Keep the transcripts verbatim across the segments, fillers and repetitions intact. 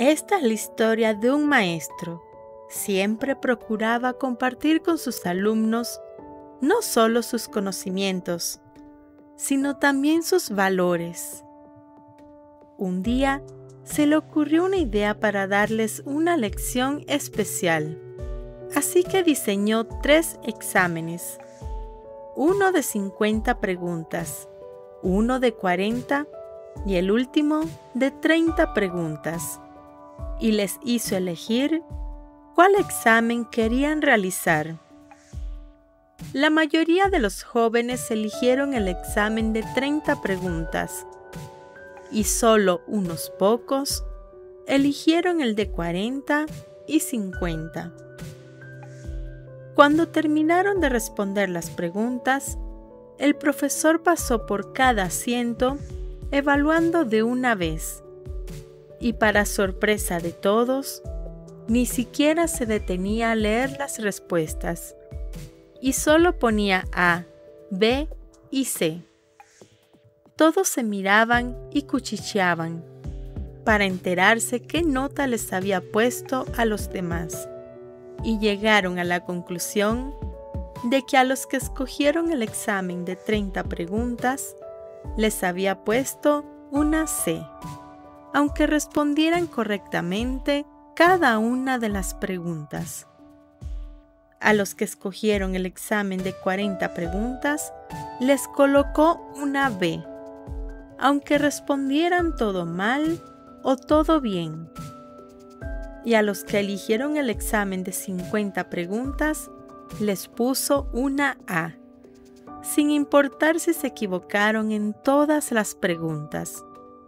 Esta es la historia de un maestro. Siempre procuraba compartir con sus alumnos no solo sus conocimientos, sino también sus valores. Un día se le ocurrió una idea para darles una lección especial. Así que diseñó tres exámenes, uno de cincuenta preguntas, uno de cuarenta y el último de treinta preguntas, y les hizo elegir cuál examen querían realizar. La mayoría de los jóvenes eligieron el examen de treinta preguntas y solo unos pocos eligieron el de cuarenta y cincuenta. Cuando terminaron de responder las preguntas, el profesor pasó por cada asiento evaluando de una vez y, para sorpresa de todos, ni siquiera se detenía a leer las respuestas y solo ponía A, B y C. Todos se miraban y cuchicheaban para enterarse qué nota les había puesto a los demás, y llegaron a la conclusión de que a los que escogieron el examen de treinta preguntas les había puesto una C, aunque respondieran correctamente cada una de las preguntas. A los que escogieron el examen de cuarenta preguntas les colocó una B, aunque respondieran todo mal o todo bien. Y a los que eligieron el examen de cincuenta preguntas les puso una A, sin importar si se equivocaron en todas las preguntas.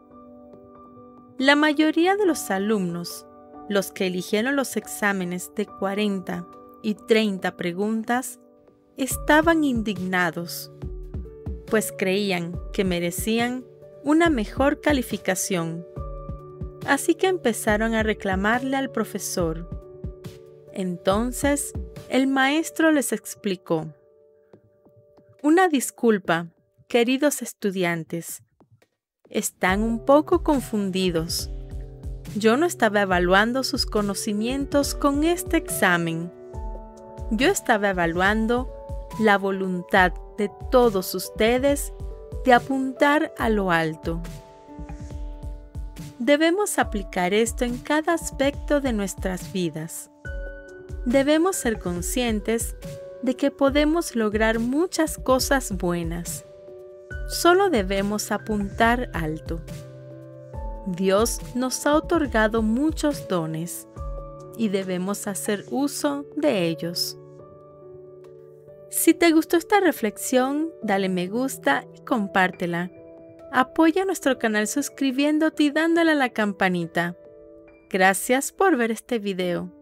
La mayoría de los alumnos, los que eligieron los exámenes de cuarenta y treinta preguntas, estaban indignados, pues creían que merecían una mejor calificación. Así que empezaron a reclamarle al profesor. Entonces, el maestro les explicó: «Una disculpa, queridos estudiantes. Están un poco confundidos. Yo no estaba evaluando sus conocimientos con este examen. Yo estaba evaluando la voluntad de todos ustedes de apuntar a lo alto». Debemos aplicar esto en cada aspecto de nuestras vidas. Debemos ser conscientes de que podemos lograr muchas cosas buenas. Solo debemos apuntar alto. Dios nos ha otorgado muchos dones y debemos hacer uso de ellos. Si te gustó esta reflexión, dale me gusta y compártela. Apoya nuestro canal suscribiéndote y dándole a la campanita. Gracias por ver este video.